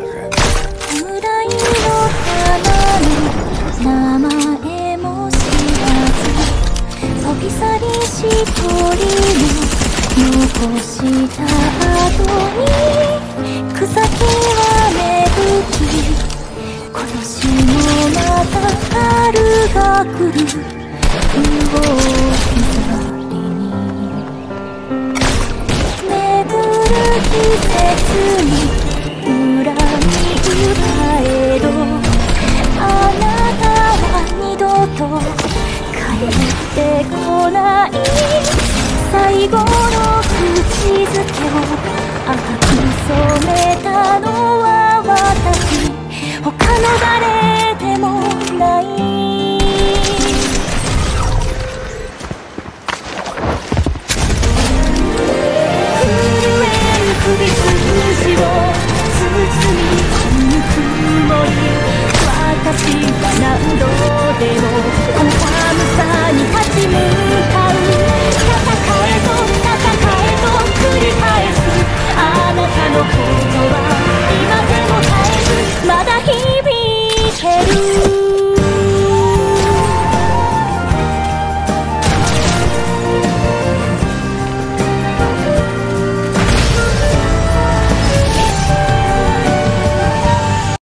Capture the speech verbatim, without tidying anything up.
未来の花の名前も知らず飛び去り一人も残した後に草木は芽吹き今年もまた春が来る動き去りに巡る季節に裏に帰ろうあなたは二度と帰ってこない最後の口づけを赤く染めたのは私他の誰